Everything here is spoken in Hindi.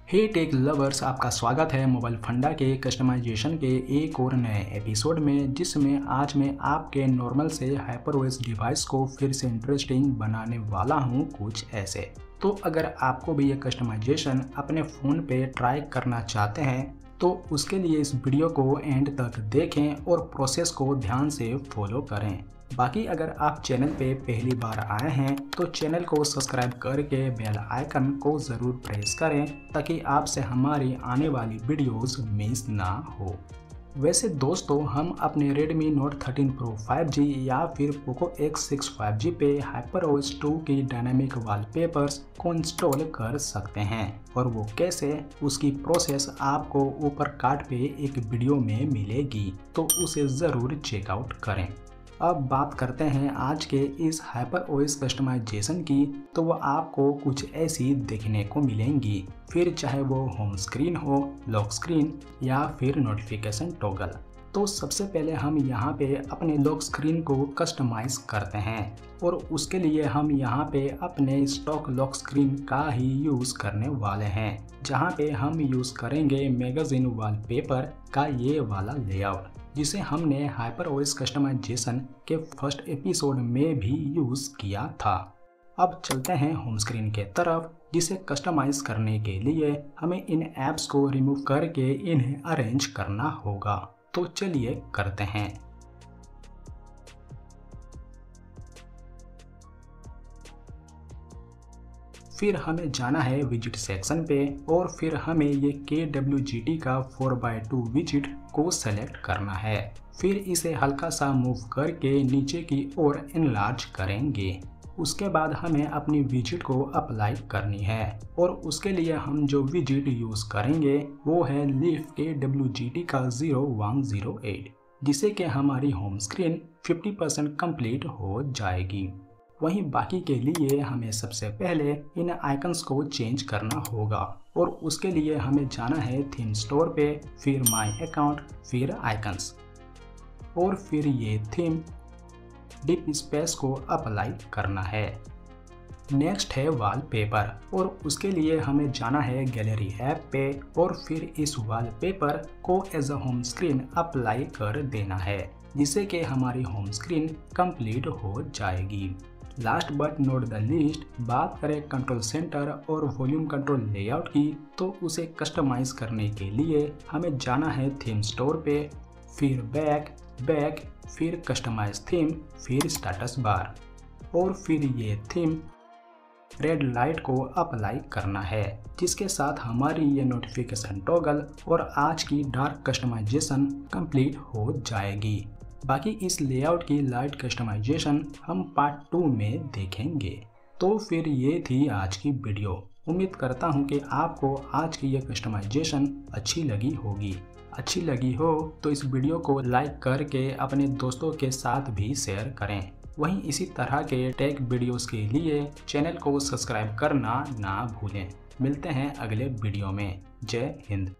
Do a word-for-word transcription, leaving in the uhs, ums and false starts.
हे टेक लवर्स, आपका स्वागत है मोबाइल फंडा के कस्टमाइजेशन के एक और नए एपिसोड में, जिसमें आज मैं आपके नॉर्मल से हाइपरओएस डिवाइस को फिर से इंटरेस्टिंग बनाने वाला हूं कुछ ऐसे। तो अगर आपको भी ये कस्टमाइजेशन अपने फ़ोन पे ट्राई करना चाहते हैं तो उसके लिए इस वीडियो को एंड तक देखें और प्रोसेस को ध्यान से फॉलो करें। बाकी अगर आप चैनल पे पहली बार आए हैं तो चैनल को सब्सक्राइब करके बेल आइकन को ज़रूर प्रेस करें ताकि आपसे हमारी आने वाली वीडियोस मिस ना हो। वैसे दोस्तों, हम अपने Redmi Note thirteen Pro five G या फिर Poco X six five G पे HyperOS टू की डायनामिक वॉलपेपर्स को इंस्टॉल कर सकते हैं, और वो कैसे, उसकी प्रोसेस आपको ऊपर कार्ड पे एक वीडियो में मिलेगी, तो उसे ज़रूर चेकआउट करें। अब बात करते हैं आज के इस HyperOS कस्टमाइजेशन की, तो वो आपको कुछ ऐसी देखने को मिलेंगी, फिर चाहे वो होम स्क्रीन हो, लॉक स्क्रीन या फिर नोटिफिकेशन टॉगल। तो सबसे पहले हम यहाँ पे अपने लॉक स्क्रीन को कस्टमाइज करते हैं, और उसके लिए हम यहाँ पे अपने स्टॉक लॉक स्क्रीन का ही यूज़ करने वाले हैं, जहाँ पे हम यूज़ करेंगे मैगज़ीन वॉलपेपर का ये वाला लेआउट, जिसे हमने HyperOS कस्टमाइजेशन के फर्स्ट एपिसोड में भी यूज़ किया था। अब चलते हैं होम स्क्रीन के तरफ, जिसे कस्टमाइज करने के लिए हमें इन ऐप्स को रिमूव करके इन्हें अरेंज करना होगा। तो चलिए करते हैं। फिर हमें जाना है विजिट सेक्शन पे, और फिर हमें ये के डब्ल्यू जी टी का फोर बाय टू विजिट को सेलेक्ट करना है। फिर इसे हल्का सा मूव करके नीचे की ओर एनलार्ज करेंगे। उसके बाद हमें अपनी विजिट को अप्लाई करनी है, और उसके लिए हम जो विजिट यूज़ करेंगे वो है leaf K W G T का ज़ीरो वन ज़ीरो एट, जिसे कि हमारी home screen fifty percent complete हो जाएगी। वहीं बाकी के लिए हमें सबसे पहले इन आइकन्स को चेंज करना होगा, और उसके लिए हमें जाना है थीम स्टोर पे, फिर माय अकाउंट, फिर आइकन्स, और फिर ये थीम डिप स्पेस को अप्लाई करना है। नेक्स्ट है वॉलपेपर, और उसके लिए हमें जाना है गैलरी ऐप पे, और फिर इस वॉलपेपर को as a home screen apply कर देना है, जिससे कि हमारी होम स्क्रीन कंप्लीट हो जाएगी। Last but not the least, बात करें कंट्रोल सेंटर और वॉल्यूम कंट्रोल लेआउट की, तो उसे कस्टमाइज करने के लिए हमें जाना है थीम स्टोर पे, फिर बैक बैक फिर कस्टमाइज थीम, फिर स्टेटस बार, और फिर ये थीम रेड लाइट को अप्लाई करना है, जिसके साथ हमारी ये नोटिफिकेशन टॉगल और आज की डार्क कस्टमाइजेशन कंप्लीट हो जाएगी। बाकी इस लेआउट की लाइट कस्टमाइजेशन हम पार्ट टू में देखेंगे। तो फिर ये थी आज की वीडियो। उम्मीद करता हूँ कि आपको आज की ये कस्टमाइजेशन अच्छी लगी होगी। अच्छी लगी हो तो इस वीडियो को लाइक करके अपने दोस्तों के साथ भी शेयर करें। वहीं इसी तरह के टेक वीडियोस के लिए चैनल को सब्सक्राइब करना ना भूलें। मिलते हैं अगले वीडियो में। जय हिंद।